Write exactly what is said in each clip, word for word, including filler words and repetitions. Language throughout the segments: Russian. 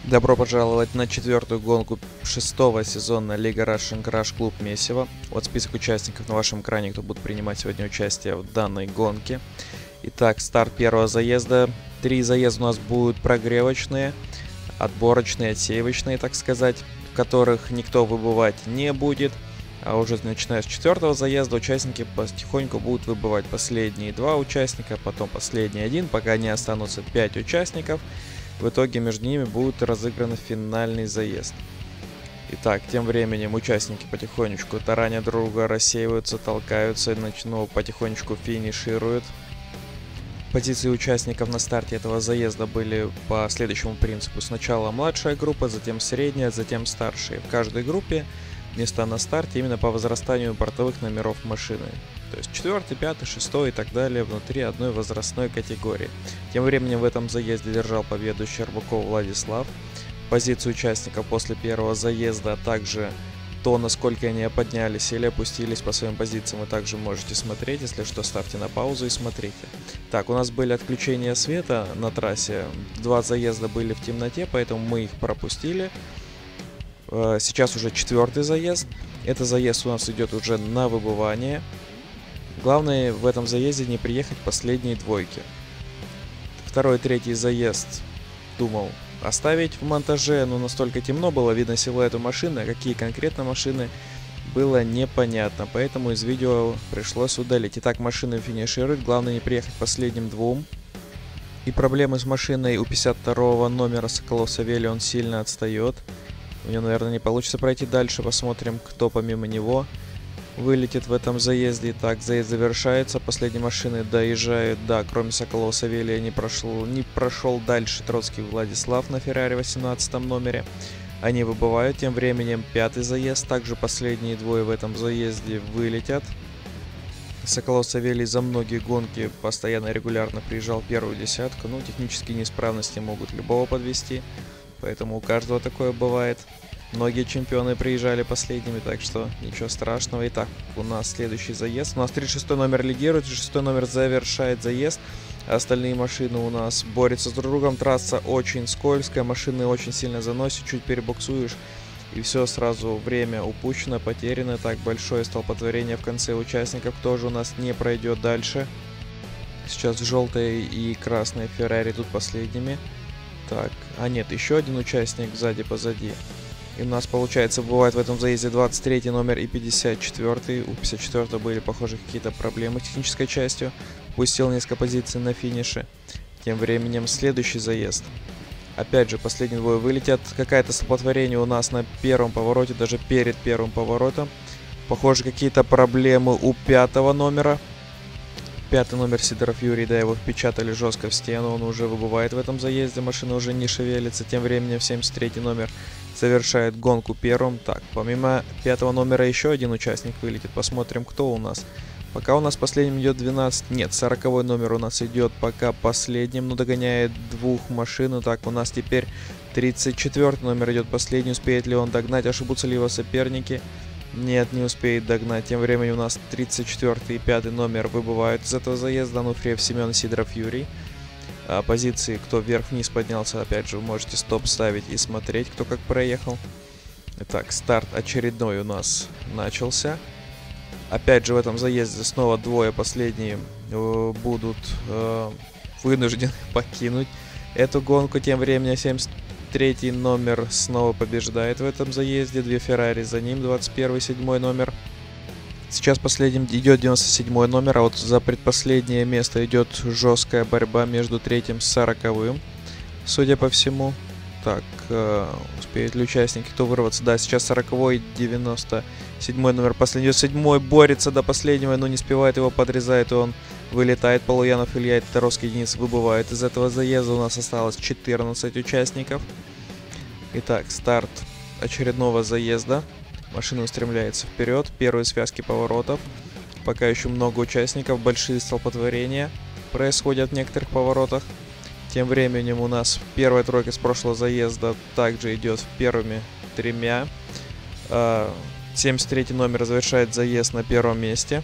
Добро пожаловать на четвертую гонку шестого сезона Лига Russian Crash Club Месиво. Вот список участников на вашем экране, кто будет принимать сегодня участие в данной гонке. Итак, старт первого заезда. Три заезда у нас будут прогревочные, отборочные, отсеивочные, так сказать, в которых никто выбывать не будет. А уже начиная с четвертого заезда участники потихоньку будут выбывать последние два участника, потом последний один, пока не останутся пять участников. В итоге между ними будет разыгран финальный заезд. Итак, тем временем участники потихонечку таранят друга, рассеиваются, толкаются и начну потихонечку финишируют. Позиции участников на старте этого заезда были по следующему принципу. Сначала младшая группа, затем средняя, затем старшая. В каждой группе места на старте именно по возрастанию бортовых номеров машины. То есть четвертый, пятый, шестой и так далее внутри одной возрастной категории. Тем временем в этом заезде держал победу Щербаков Владислав. Позиции участников после первого заезда, а также то, насколько они поднялись или опустились по своим позициям, вы также можете смотреть. Если что, ставьте на паузу и смотрите. Так, у нас были отключения света на трассе. Два заезда были в темноте, поэтому мы их пропустили. Сейчас уже четвертый заезд. Этот заезд у нас идет уже на выбывание. Главное в этом заезде не приехать последние двойки. Второй, третий заезд думал оставить в монтаже, но настолько темно было, видно силуэту машины, а какие конкретно машины было непонятно, поэтому из видео пришлось удалить. Итак, машины финишируют, главное не приехать последним двум. И проблемы с машиной у пятьдесят второго номера Соколов Савелий, он сильно отстает. У него, наверное, не получится пройти дальше, посмотрим, кто помимо него вылетит в этом заезде. Итак, заезд завершается, последние машины доезжают, да, кроме Соколова Савелия не прошел, не прошел дальше Троцкий Владислав на Феррари восемнадцатом номере. Они выбывают, тем временем пятый заезд, также последние двое в этом заезде вылетят. Соколов Савелий за многие гонки постоянно регулярно приезжал в первую десятку, ну, технические неисправности могут любого подвести, поэтому у каждого такое бывает. Многие чемпионы приезжали последними, так что ничего страшного. Итак, у нас следующий заезд. У нас тридцать шестой номер лидирует, тридцать шестой номер завершает заезд. Остальные машины у нас борются с друг другом. Трасса очень скользкая, машины очень сильно заносят, чуть перебуксуешь, и все, сразу время упущено, потеряно. Так, большое столпотворение в конце участников тоже у нас не пройдет дальше. Сейчас желтая и красная Феррари тут последними. Так, а нет, еще один участник сзади, позади. И у нас, получается, бывает в этом заезде двадцать третий номер и пятьдесят четвёртый. У пятьдесят четвёртого были, похоже, какие-то проблемы с технической частью. Пустил несколько позиций на финише. Тем временем следующий заезд. Опять же, последние двое вылетят. Какое-то столпотворение у нас на первом повороте, даже перед первым поворотом. Похоже, какие-то проблемы у пятого номера. Пятый номер Сидоров Юрий, да, его впечатали жестко в стену. Он уже выбывает в этом заезде, машина уже не шевелится. Тем временем семьдесят третий номер завершает гонку первым. Так, помимо пятого номера еще один участник вылетит. Посмотрим, кто у нас. Пока у нас последним идет двенадцать. Нет, сороковой номер у нас идет пока последним, но догоняет двух машин. Так, у нас теперь тридцать четвёртый номер идет последний. Успеет ли он догнать? Ошибутся ли его соперники? Нет, не успеет догнать. Тем временем у нас тридцать четвёртый и пятый номер выбывают из этого заезда. Ануфриев Семен, Сидоров Юрий. А позиции, кто вверх-вниз поднялся, опять же, вы можете стоп ставить и смотреть, кто как проехал. Итак, старт очередной у нас начался. Опять же, в этом заезде снова двое последние э, будут э, вынуждены покинуть эту гонку. Тем временем семьдесят третий номер снова побеждает в этом заезде. Две Феррари за ним, двадцать первый, седьмой номер. Сейчас последним идет девяносто седьмой номер, а вот за предпоследнее место идет жесткая борьба между третьим и сороковым, судя по всему. Так, э, успеют ли участники кто вырваться? Да, сейчас сороковой, девяносто седьмой номер последний. Седьмой борется до последнего, но не успевает, его подрезает, и он вылетает. Полуянов Илья и Таровский Денис выбывают из этого заезда. У нас осталось четырнадцать участников. Итак, старт очередного заезда. Машина устремляется вперед. Первые связки поворотов. Пока еще много участников. Большие столпотворения происходят в некоторых поворотах. Тем временем у нас первая тройка с прошлого заезда также идет первыми тремя. семьдесят третий номер завершает заезд на первом месте.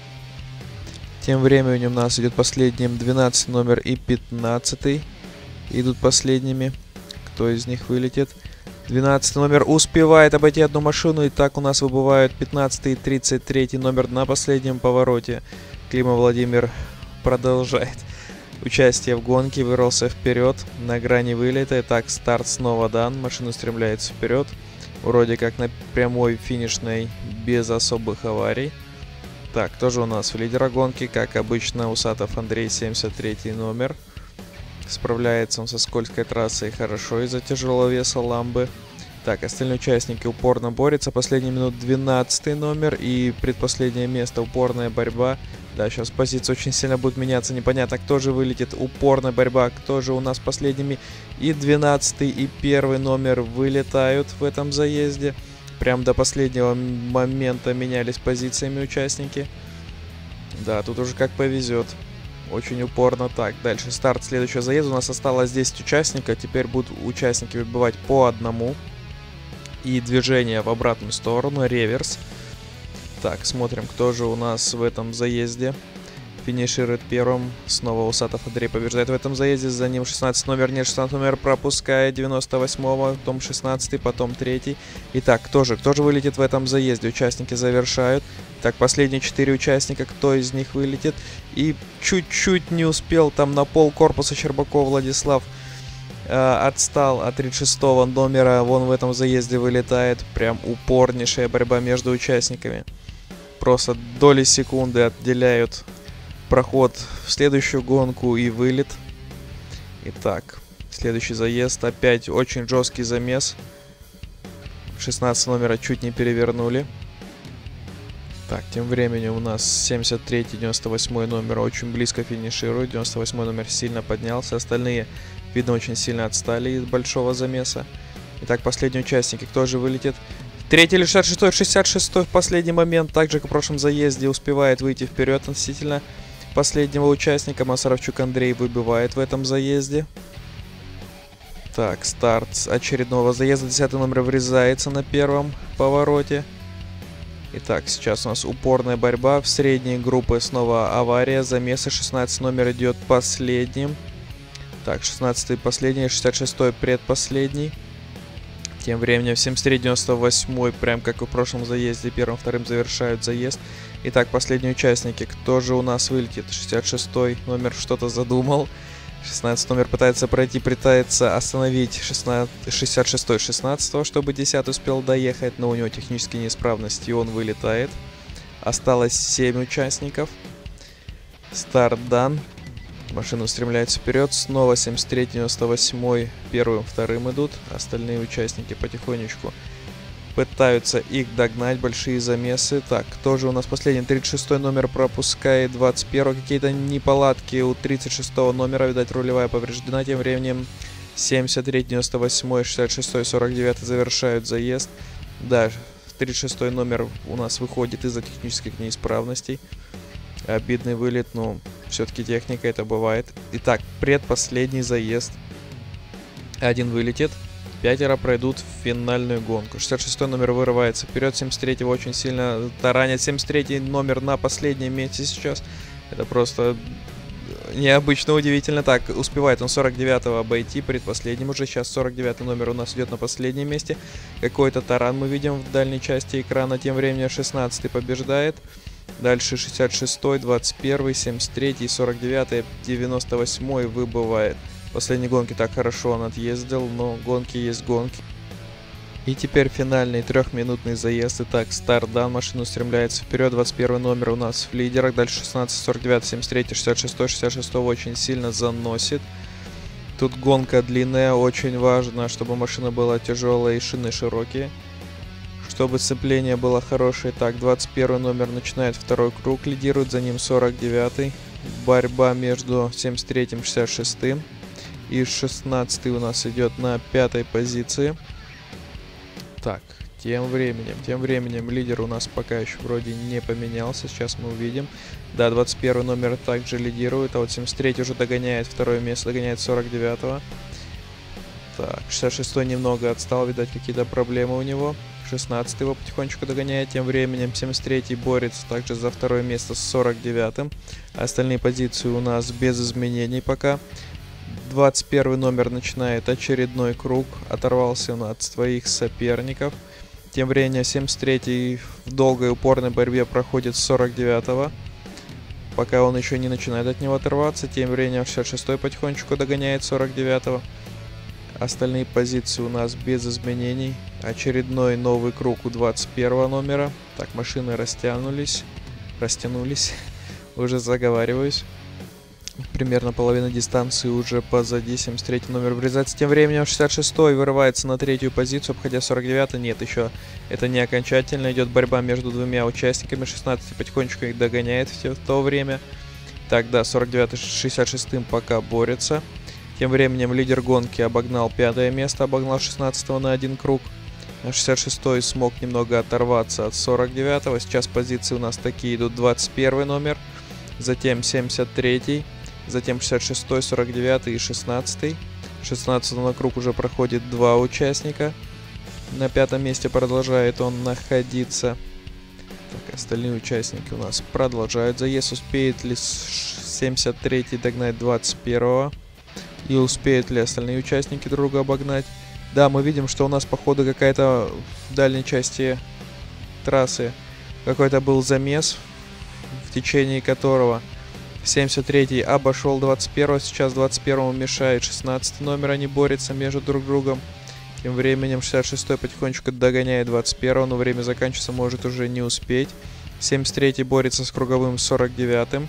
Тем временем у нас идет последним двенадцатый номер и пятнадцатый. Идут последними. кто из них вылетит. двенадцатый номер успевает обойти одну машину, и так у нас выбывают пятнадцатый и тридцать третий номер на последнем повороте. Клима Владимир продолжает участие в гонке, вырвался вперед на грани вылета. Итак, старт снова дан, машина устремляется вперед. Вроде как на прямой финишной, без особых аварий. Так, тоже у нас в лидера гонки, как обычно, Усатов Андрей, семьдесят третий номер. Справляется он со скользкой трассой хорошо из-за тяжелого веса ламбы. Так, остальные участники упорно борются. Последний минут двенадцатый номер и предпоследнее место, упорная борьба. Да, сейчас позиция очень сильно будет меняться. Непонятно, кто же вылетит. Упорная борьба, кто же у нас последними. И двенадцатый, и первый номер вылетают в этом заезде. Прям до последнего момента менялись позициями участники. Да, тут уже как повезет. Очень упорно. Так, дальше старт следующего заезда. У нас осталось десять участников. Теперь будут участники выбивать по одному. И движение в обратную сторону. Реверс. Так, смотрим, кто же у нас в этом заезде финиширует первым. Снова Усатов Андрей побеждает в этом заезде. За ним шестнадцатый номер. Нет, шестнадцатый номер пропускает девяносто восьмого. Потом шестнадцатый, потом третий. Итак, кто же? Кто же вылетит в этом заезде? Участники завершают. Так, последние четыре участника. Кто из них вылетит? И чуть-чуть не успел. Там на пол корпуса Щербаков Владислав э, отстал от тридцать шестого номера. Вон в этом заезде вылетает. Прям упорнейшая борьба между участниками. Просто доли секунды отделяют проход в следующую гонку и вылет. Итак, следующий заезд. Опять очень жесткий замес. шестнадцатого номера чуть не перевернули. Так, тем временем у нас семьдесят третий, девяносто восьмой номер очень близко финишируют. девяносто восьмой номер сильно поднялся. Остальные, видно, очень сильно отстали из большого замеса. Итак, последние участники. Кто же вылетит? Третий или шестьдесят шестой, шестьдесят шестой в последний момент, так же как в прошлом заезде, успевает выйти вперед относительно последнего участника. Масаровчук Андрей выбивает в этом заезде. Так, старт очередного заезда. десятый номер врезается на первом повороте. Итак, сейчас у нас упорная борьба. В средней группы снова авария. Замесы. шестнадцатый номер идет последним. Так, шестнадцатый последний, шестьдесят шестой предпоследний. Тем временем семьдесят третий, девяносто восьмой, прям как и в прошлом заезде, первым, вторым завершают заезд. Итак, последние участники. Кто же у нас вылетит? шестьдесят шестой номер что-то задумал. шестнадцатый номер пытается пройти, пытается остановить шестьдесят шестой шестнадцатого, чтобы десятый успел доехать, но у него технические неисправности, и он вылетает. Осталось семь участников. Старт дан. Машина устремляется вперед. Снова семьдесят третий, девяносто восьмой первым, вторым идут. Остальные участники потихонечку пытаются их догнать. Большие замесы. Так, кто же у нас последний? тридцать шестой номер пропускает двадцать первый. Какие-то неполадки у тридцать шестого номера. Видать, рулевая повреждена. Тем временем семьдесят третий, девяносто восьмой, шестьдесят шестой, сорок девятый завершают заезд. Да, тридцать шестой номер у нас выходит из-за технических неисправностей. Обидный вылет, но все-таки техника, это бывает. Итак, предпоследний заезд. Один вылетит. Пятеро пройдут в финальную гонку. шестьдесят шестой номер вырывается вперед. семьдесят третьего очень сильно таранит. семьдесят третий номер на последнем месте сейчас. Это просто необычно, удивительно. Так, успевает он сорок девятого обойти. Предпоследним уже. Сейчас сорок девятый номер у нас идет на последнем месте. Какой-то таран мы видим в дальней части экрана. Тем временем шестнадцатый побеждает. Дальше шестьдесят шестой, двадцать первый, семьдесят третий, сорок девятый, девяносто восьмой выбывает. В последней гонке так хорошо он отъездил, но гонки есть гонки. И теперь финальный трехминутный заезд. Итак, старт дан, машина устремляется вперед. двадцать первый номер у нас в лидерах. Дальше шестнадцать, сорок девять, семьдесят три, шестьдесят шесть, шестьдесят шесть очень сильно заносит. Тут гонка длинная, очень важно, чтобы машина была тяжелая и шины широкие. Чтобы сцепление было хорошее. Так, двадцать первый номер начинает второй круг, лидирует, за ним сорок девятый. Борьба между семьдесят третьим и шестьдесят шестым. И шестнадцатый у нас идет на пятой позиции. Так, тем временем, тем временем лидер у нас пока еще вроде не поменялся. Сейчас мы увидим. Да, двадцать первый номер также лидирует, а вот семьдесят третий уже догоняет второе место, догоняет сорок девятого. Так, шестьдесят шестой немного отстал, видать, какие-то проблемы у него. шестнадцатый его потихонечку догоняет. Тем временем семьдесят третий борется также за второе место с сорок девятым. Остальные позиции у нас без изменений пока. двадцать первый номер начинает очередной круг. Оторвался он от своих соперников. Тем временем семьдесят третий в долгой упорной борьбе проходит сорок девятого. Пока он еще не начинает от него оторваться. Тем временем шестьдесят шестой потихонечку догоняет сорок девятого. Остальные позиции у нас без изменений. Очередной новый круг у двадцать первого номера. Так, машины растянулись. Растянулись. Уже заговариваюсь. Примерно половина дистанции уже позади. семьдесят третий номер врезается. Тем временем шестьдесят шестой вырывается на третью позицию, обходя сорок девятый. Нет, еще это не окончательно. Идет борьба между двумя участниками. шестнадцатый потихонечку их догоняет в то время. Так, да, сорок девятый с шестьдесят шестым пока борется. Тем временем лидер гонки обогнал пятое место, обогнал шестнадцатого на один круг. шестьдесят шестой смог немного оторваться от сорок девятого. Сейчас позиции у нас такие идут: двадцать первый номер, затем семьдесят третий, затем шестьдесят шестой, сорок девятый и шестнадцатый. шестнадцатый на круг уже проходит два участника. На пятом месте продолжает он находиться. Так, остальные участники у нас продолжают заезд. Успеет ли семьдесят третий догнать двадцать первого? И успеют ли остальные участники друга обогнать? Да, мы видим, что у нас по ходу какая-то в дальней части трассы какой-то был замес, в течение которого семьдесят третий обошел двадцать первого. Сейчас двадцать первому мешает шестнадцатый номер, они борются между друг другом. Тем временем шестьдесят шестой потихонечку догоняет двадцать первого, но время заканчивается, может уже не успеть. семьдесят третий борется с круговым сорок девятым.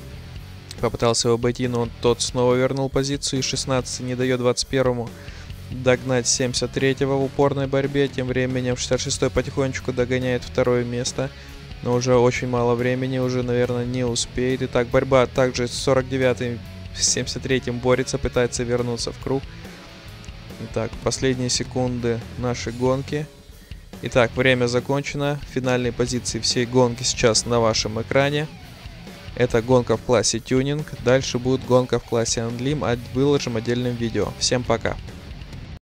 Попытался его обойти, но он, тот снова вернул позицию. И шестнадцатый не дает двадцать первому догнать семьдесят третьего в упорной борьбе. Тем временем шестьдесят шестой потихонечку догоняет второе место. Но уже очень мало времени, уже, наверное, не успеет. Итак, борьба также с сорок девятым, с семьдесят третьим борется, пытается вернуться в круг. Итак, последние секунды нашей гонки. Итак, время закончено. Финальные позиции всей гонки сейчас на вашем экране. Это гонка в классе тюнинг. Дальше будет гонка в классе Unlim. Выложим отдельным видео. Всем пока.